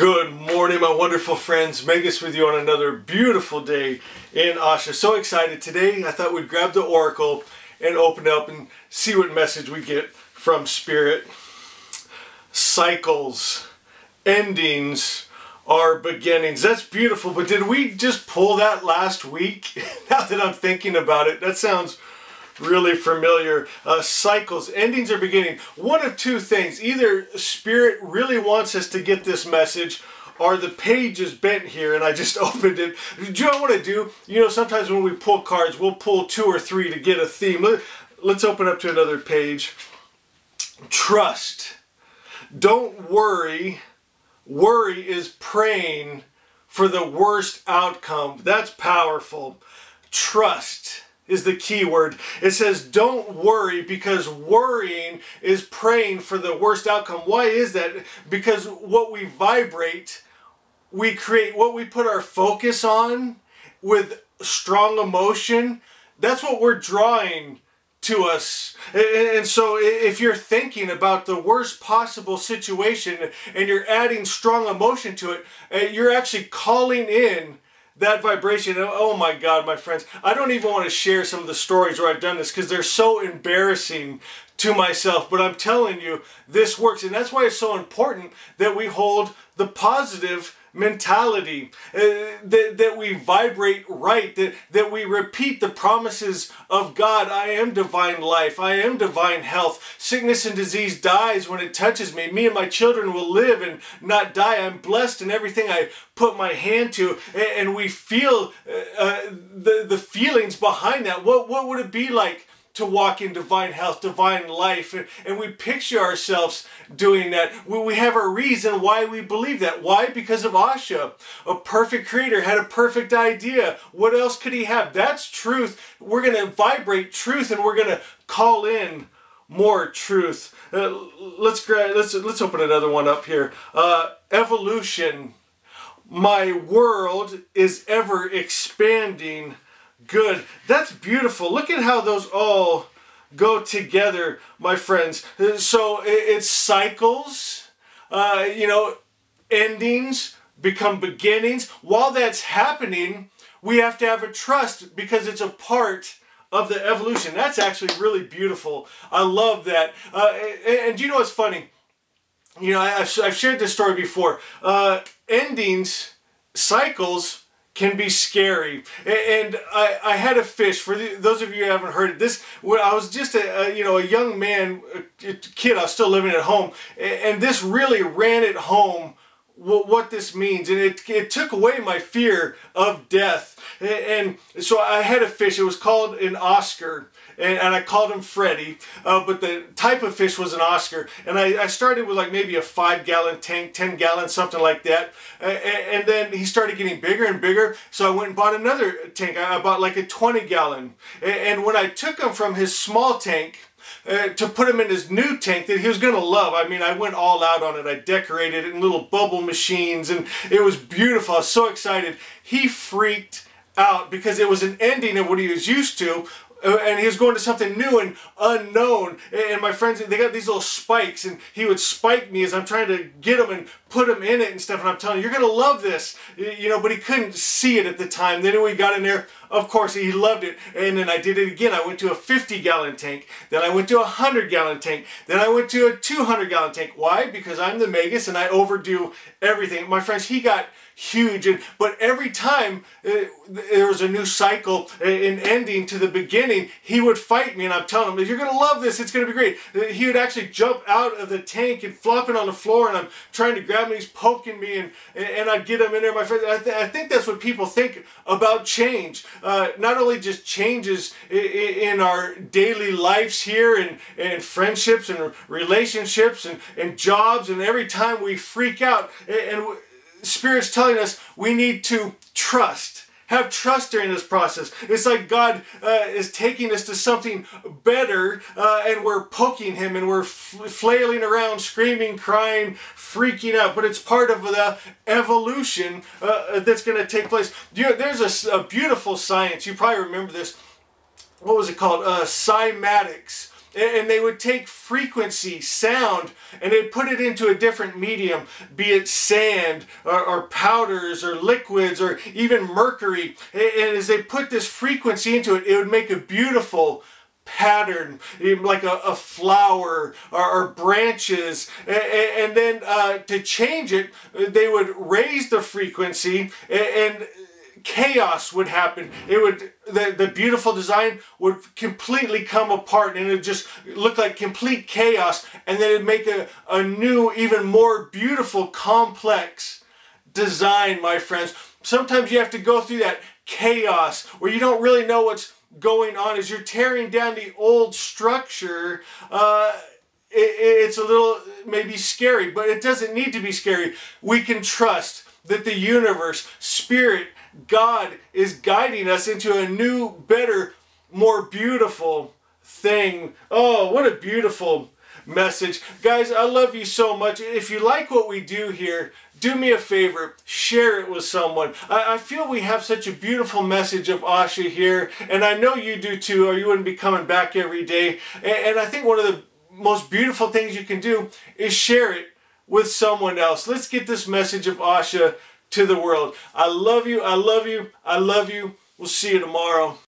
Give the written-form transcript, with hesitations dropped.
Good morning, my wonderful friends. Megas with you on another beautiful day in Asha. So excited. Today, I thought we'd grab the Oracle and open it up and see what message we get from Spirit. Cycles, endings are beginnings. That's beautiful, but did we just pull that last week? Now that I'm thinking about it, that sounds really familiar. Cycles, endings are beginning. One of two things. Either Spirit really wants us to get this message, or the page is bent here and I just opened it. Do you know what I do? You know, sometimes when we pull cards, we'll pull 2 or 3 to get a theme. Let's open up to another page. Trust. Don't worry. Worry is praying for the worst outcome. That's powerful. Trust is the key word. It says don't worry, because worrying is praying for the worst outcome. Why is that? Because what we vibrate, we create. What we put our focus on with strong emotion, that's what we're drawing to us. And so if you're thinking about the worst possible situation and you're adding strong emotion to it, you're actually calling in that vibration. Oh my God, my friends, I don't even want to share some of the stories where I've done this because they're so embarrassing to myself, but I'm telling you, this works. And that's why it's so important that we hold the positive mentality, that we vibrate right, that we repeat the promises of God. I am divine life. I am divine health. Sickness and disease dies when it touches me. Me and my children will live and not die. I'm blessed in everything I put my hand to. And we feel the feelings behind that. What would it be like to walk in divine health, divine life? And we picture ourselves doing that. We have a reason why we believe that. Why? Because of Asha. A perfect creator had a perfect idea. What else could he have? That's truth. We're going to vibrate truth, and we're going to call in more truth. Let's open another one up here. Evolution. My world is ever expanding. Good. That's beautiful. Look at how those all go together, my friends. So it's cycles, you know, endings become beginnings. While that's happening, we have to have a trust because it's a part of the evolution. That's actually really beautiful. I love that. And you know what's funny? You know, I've shared this story before. Endings, cycles, can be scary. And I had a fish. For those of you who haven't heard it, this, when I was just a young man, a kid, I was still living at home, and this really ran it home what this means, and it took away my fear of death. And so I had a fish. It was called an Oscar, and I called him Freddie, but the type of fish was an Oscar. And I started with like maybe a 5-gallon tank, 10 gallons, something like that. And then he started getting bigger and bigger, so I went and bought another tank. I bought like a 20-gallon. And when I took him from his small tank to put him in his new tank that he was going to love. I mean, I went all out on it. I decorated it in little bubble machines, and it was beautiful. I was so excited. He freaked out because it was an ending of what he was used to, and he was going to something new and unknown. And my friends, they got these little spikes, and he would spike me as I'm trying to get him and put him in it and stuff. And I'm telling you, you're going to love this, you know, but he couldn't see it at the time. Then when we got in there, of course, he loved it. And then I did it again. I went to a 50-gallon tank. Then I went to a 100-gallon tank. Then I went to a 200-gallon tank. Why? Because I'm the Magus and I overdo everything. My friends, he got huge. But every time there was a new cycle, an ending to the beginning, he would fight me. And I'm telling him, you're going to love this. It's going to be great. He would actually jump out of the tank and flopping on the floor. And I'm trying to grab him. He's poking me. And I'd get him in there. My friends, I think that's what people think about change. Not only just changes in our daily lives here and friendships and relationships and jobs, and every time we freak out, and Spirit's telling us we need to trust. Have trust during this process. It's like God is taking us to something better, and we're poking him and we're flailing around, screaming, crying, freaking out. But it's part of the evolution that's going to take place. There's a beautiful science. You probably remember this. What was it called? Cymatics. and they would take frequency, sound, and they'd put it into a different medium, be it sand or powders or liquids or even mercury. And as they put this frequency into it, it would make a beautiful pattern, like a flower or branches. And then to change it, they would raise the frequency, and chaos would happen. It would, the beautiful design would completely come apart, and it would just look like complete chaos, and then it'd make a new, even more beautiful, complex design, my friends. Sometimes you have to go through that chaos where you don't really know what's going on as you're tearing down the old structure. It's a little maybe scary, but it doesn't need to be scary. We can trust that the universe, Spirit, God is guiding us into a new, better, more beautiful thing. Oh, what a beautiful message. Guys, I love you so much. If you like what we do here, do me a favor, share it with someone. I feel we have such a beautiful message of Asha here, and I know you do too, or you wouldn't be coming back every day. And I think one of the most beautiful things you can do is share it with someone else. Let's get this message of Asha to the world. I love you, I love you, I love you. We'll see you tomorrow.